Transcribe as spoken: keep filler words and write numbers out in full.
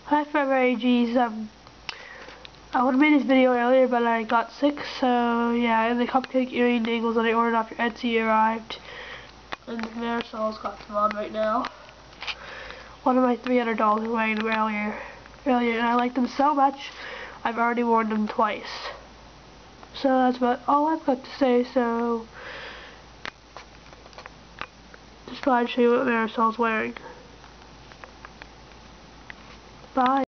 Hi Forever A Gs, um, I would have made this video earlier but I got sick, so yeah, and the cupcake earring dangles that I ordered off your Etsy arrived, and Marisol's got them on right now. One of my three hundred dolls was wearing them earlier, earlier, and I like them so much, I've already worn them twice. So that's about all I've got to say, so just thought I'd show you what Marisol's wearing. Bye.